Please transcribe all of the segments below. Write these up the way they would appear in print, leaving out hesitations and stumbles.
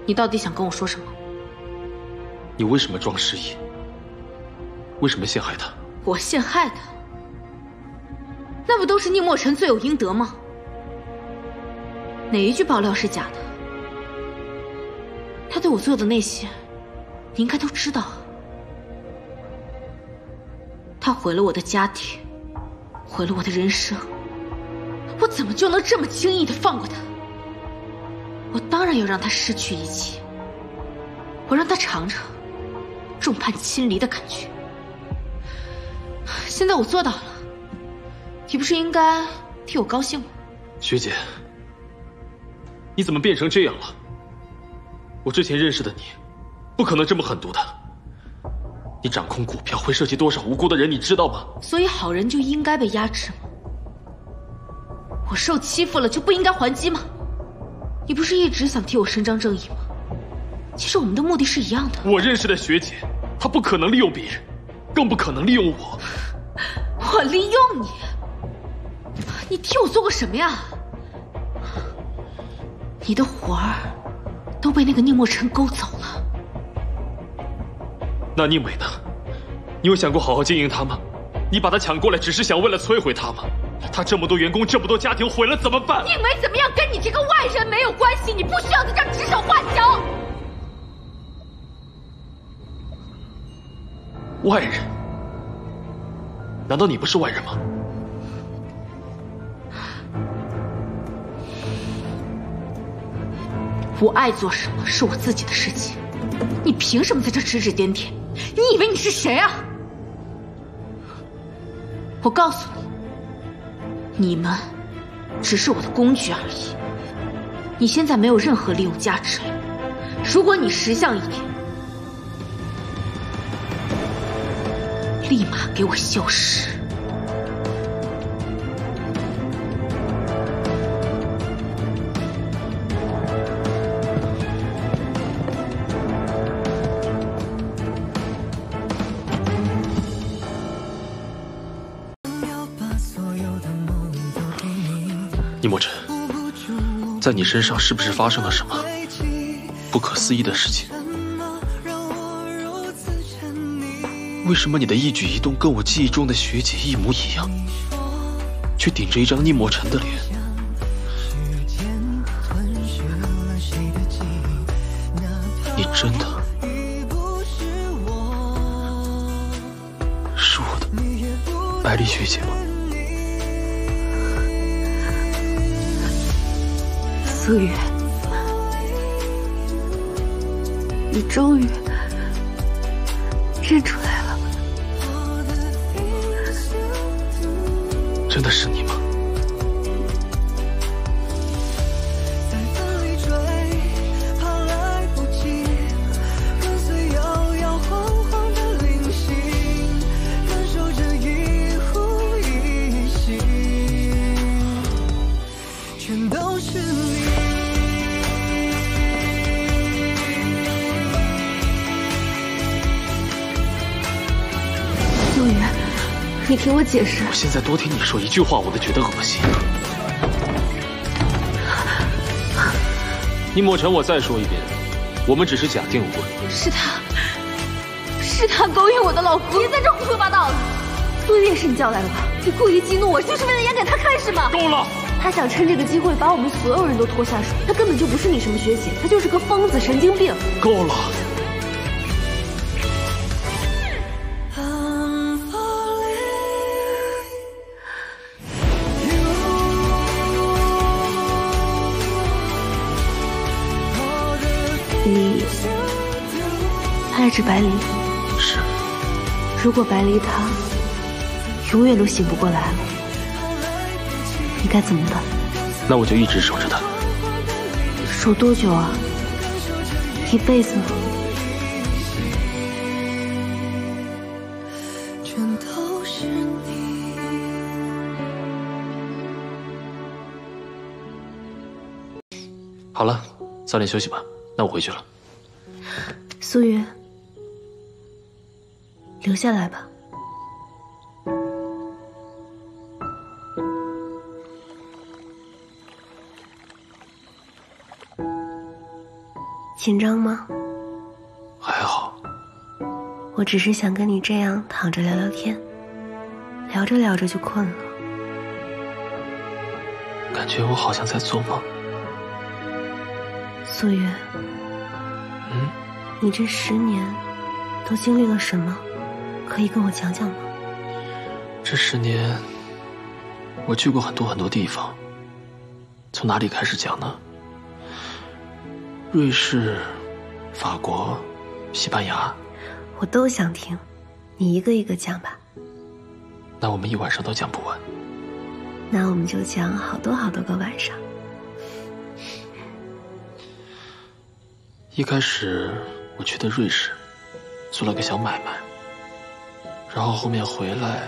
你到底想跟我说什么？ 你为什么装失忆？为什么陷害他？ 我陷害他？那不都是宁墨尘罪有应得吗？哪一句爆料是假的？他对我做的那些，你应该都知道。他毁了我的家庭，毁了我的人生，我怎么就能这么轻易的放过他？我当然要让他失去一切，我让他尝尝众叛亲离的感觉。现在我做到了，你不是应该替我高兴吗？ 学姐，你怎么变成这样了？我之前认识的你，不可能这么狠毒的。你掌控股票会涉及多少无辜的人，你知道吗？ 所以好人就应该被压制吗？我受欺负了就不应该还击吗？你不是一直想替我伸张正义吗？其实我们的目的是一样的。 我认识的学姐，她不可能利用别人，更不可能利用我。 我利用你？你替我做过什么呀？你的活儿都被那个宁墨尘勾走了。 那宁伟呢？你有想过好好经营他吗？你把他抢过来，只是想为了摧毁他吗？他这么多员工，这么多家庭，毁了怎么办？ 宁伟怎么样，跟你这个外人没有关系，你不需要在这儿指手画脚。 外人？难道你不是外人吗？ 我爱做什么是我自己的事情，你凭什么在这指指点点？你以为你是谁啊？我告诉你，你们只是我的工具而已。你现在没有任何利用价值了。如果你识相一点，立马给我消失！ 宁墨尘，在你身上是不是发生了什么不可思议的事情？为什么你的一举一动跟我记忆中的学姐一模一样，却顶着一张宁墨尘的脸？你真的是我的百里学姐吗？ 苏月，你终于认出来了。 真的是你吗？ 苏月，你听我解释。 我现在多听你说一句话，我都觉得恶心。宁墨尘，我再说一遍，我们只是假订婚。 是他勾引我的老公，别在这胡说八道了。苏月是你叫来的吧？你故意激怒我，就是为了演给他看是吗？ 够了！ 他想趁这个机会把我们所有人都拖下水。他根本就不是你什么学姐，他就是个疯子、神经病。 够了！ 你爱着百里？ 是。 如果百里他永远都醒不过来了，你该怎么办？ 那我就一直守着他。 守多久啊？一辈子吗？ 好了，早点休息吧。那我回去了。 苏月，留下来吧。 紧张吗？ 还好。 我只是想跟你这样躺着聊聊天，聊着聊着就困了。 感觉我好像在做梦。 素月，你这10年都经历了什么？可以跟我讲讲吗？ 这10年，我去过很多地方。从哪里开始讲呢？瑞士、法国、西班牙， 我都想听，你一个一个讲吧。 那我们一晚上都讲不完。 那我们就讲好多个晚上。 一开始我去的瑞士，做了个小买卖，然后后面回来。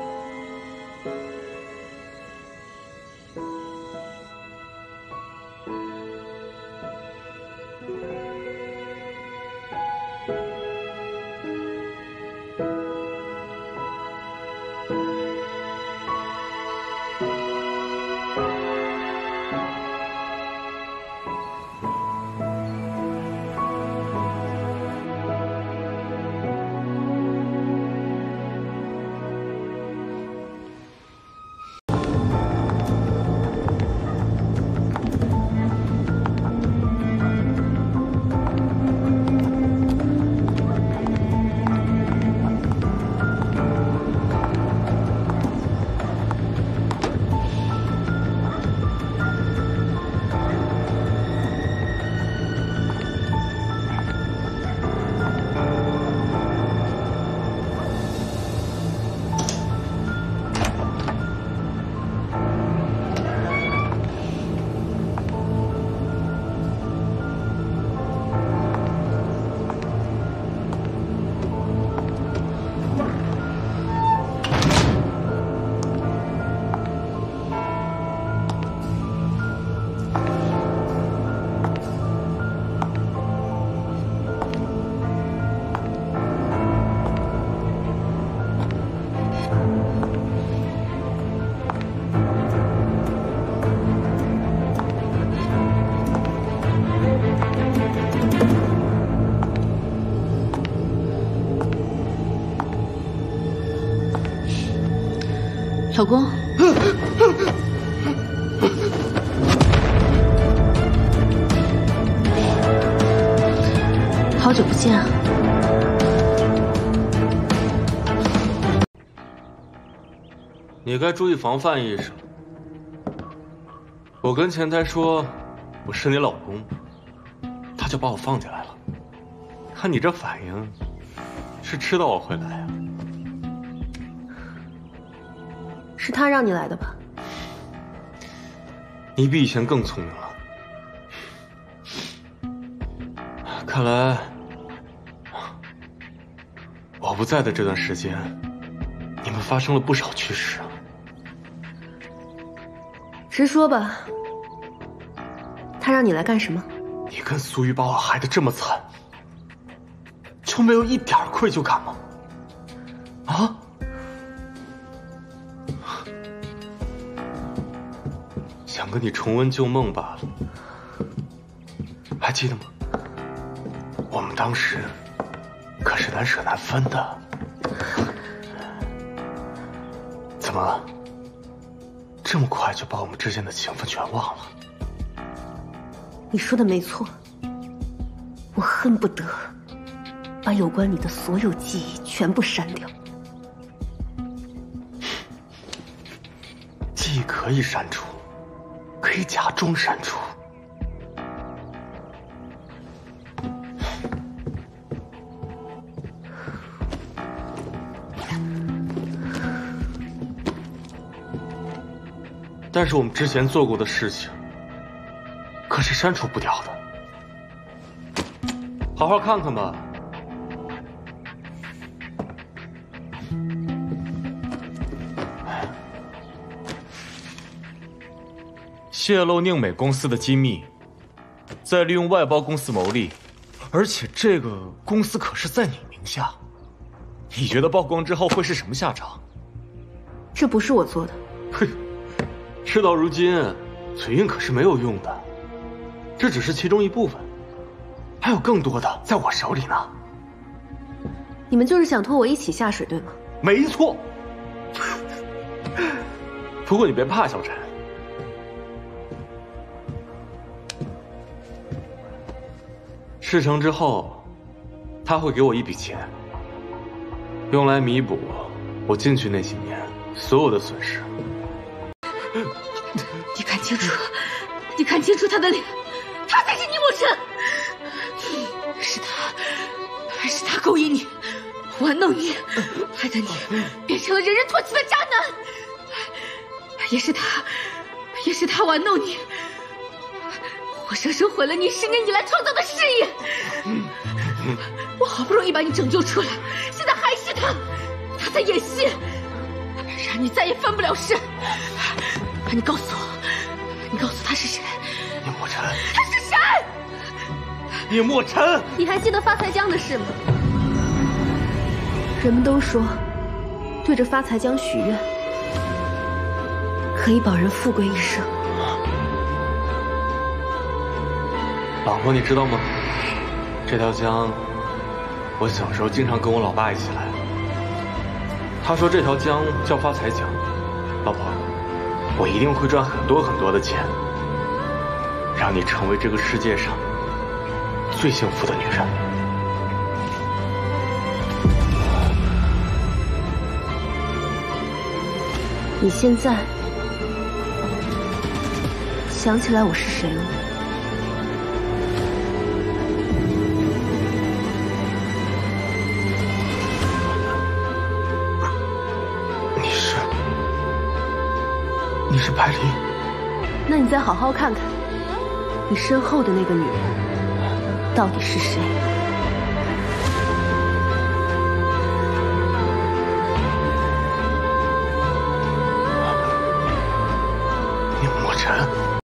老公，好久不见啊！ 你该注意防范意识。我跟前台说我是你老公，他就把我放进来了。看你这反应，是知道我会来啊？ 是他让你来的吧？ 你比以前更聪明了。看来我不在的这段时间，你们发生了不少趣事啊。 直说吧，他让你来干什么？ 你跟苏玉把我害得这么惨，就没有一点愧疚感吗？啊？想跟你重温旧梦罢了。还记得吗？我们当时可是难舍难分的。怎么了？这么快就把我们之间的情分全忘了？ 你说的没错，我恨不得把有关你的所有记忆全部删掉。 记忆可以删除，可以假装删除。但是我们之前做过的事情，可是删除不掉的。好好看看吧。泄露宁美公司的机密，再利用外包公司牟利，而且这个公司可是在你名下。你觉得曝光之后会是什么下场？ 这不是我做的。 嘿，事到如今，嘴硬可是没有用的，这只是其中一部分。 还有更多的在我手里呢。 你们就是想拖我一起下水，对吗？ 没错。不过你别怕，小陈，事成之后，他会给我一笔钱，用来弥补我进去那几年所有的损失。 你看清楚，你看清楚他的脸，他才是宁墨尘。是他勾引你，玩弄你，害得你变成了人人唾弃的渣男。也是他玩弄你，活生生毁了你10年以来创造的事业。我好不容易把你拯救出来，现在还是他在演戏，让你再也翻不了身。你告诉他是谁？ 宁墨尘， 他是谁？ 宁墨尘， 你还记得发财江的事吗？人们都说，对着发财江许愿，可以保人富贵一生。 老婆，你知道吗？这条江，我小时候经常跟我老爸一起来。他说这条江叫发财江。老婆，我一定会赚很多很多的钱，让你成为这个世界上最幸福的女人。 你现在想起来我是谁了吗？ 你是白灵？ 那你再好好看看，你身后的那个女人到底是谁？ 宁墨尘。